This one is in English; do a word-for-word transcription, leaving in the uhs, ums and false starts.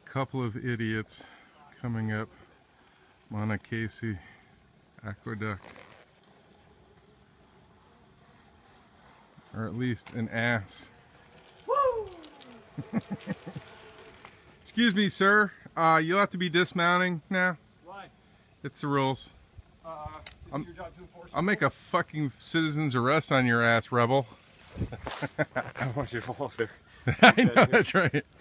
couple of idiots coming up Monocacy Aqueduct. Or at least an ass. Woo! Excuse me, sir. Uh, you'll have to be dismounting now. Why? It's the rules. Uh, is it your job to enforce? I'll make a fucking citizen's arrest on your ass, rebel. I want you to fall off there. I know, that's right.